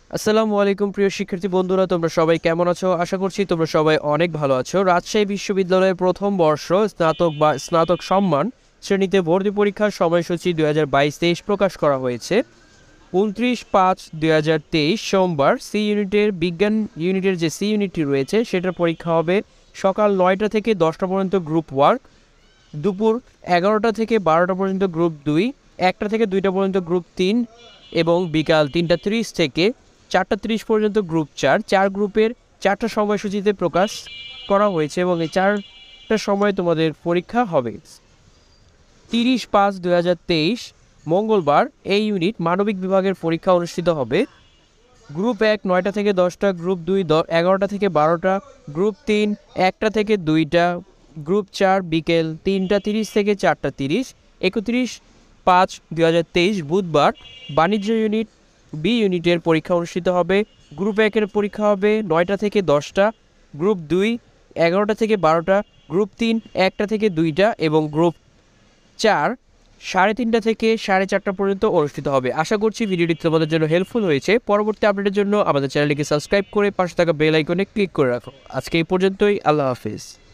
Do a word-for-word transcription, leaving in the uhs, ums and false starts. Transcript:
আসসালামু আলাইকুম প্রিয় শিক্ষার্থী বন্ধুরা, তোমরা সবাই কেমন আছো? আশা করছি তোমরা সবাই অনেক ভালো আছো। রাজশাহী বিশ্ববিদ্যালয়ের প্রথম বর্ষ স্নাতক বা স্নাতক সম্মান শ্রেণীতে ভর্তি পরীক্ষার সময়সূচি দুই হাজার বাইশ তেইশ প্রকাশ করা হয়েছে। উনত্রিশ পাঁচ দুই হাজার তেইশ সোমবার সি ইউনিটের বিজ্ঞান ইউনিটের যে সি ইউনিটটি রয়েছে সেটার পরীক্ষা হবে সকাল নয়টা থেকে দশটা পর্যন্ত গ্রুপ ওয়ার্ক, দুপুর এগারোটা থেকে বারোটা পর্যন্ত গ্রুপ দুই, একটা থেকে দুইটা পর্যন্ত গ্রুপ তিন এবং বিকাল তিনটা তিরিশ থেকে চারটা তিরিশ পর্যন্ত গ্রুপ চার। চার গ্রুপের চারটা সময়সূচিতে প্রকাশ করা হয়েছে এবং এই চারটা সময় তোমাদের পরীক্ষা হবে। তিরিশ পাঁচ দুই হাজার তেইশ মঙ্গলবার এই ইউনিট মানবিক বিভাগের পরীক্ষা অনুষ্ঠিত হবে। গ্রুপ এক নয়টা থেকে দশটা, গ্রুপ দুই এগারোটা থেকে বারোটা, গ্রুপ তিন একটা থেকে দুইটা, গ্রুপ চার বিকেল তিনটা তিরিশ থেকে চারটা তিরিশ। একত্রিশ পাঁচ দুই হাজার তেইশ বুধবার বাণিজ্য ইউনিট বি ইউনিটের পরীক্ষা অনুষ্ঠিত হবে। গ্রুপ একের পরীক্ষা হবে নয়টা থেকে দশটা, গ্রুপ দুই এগারোটা থেকে বারোটা, গ্রুপ তিন একটা থেকে দুইটা এবং গ্রুপ চার সাড়ে তিনটা থেকে সাড়ে চারটা পর্যন্ত অনুষ্ঠিত হবে। আশা করছি ভিডিওটি তোমাদের জন্য হেল্পফুল হয়েছে। পরবর্তী আপডেটের জন্য আমাদের চ্যানেলটিকে সাবস্ক্রাইব করে পাশে থাকা বেল আইকনে ক্লিক করে রাখো। আজকে এই পর্যন্তই, আল্লাহ হাফিজ।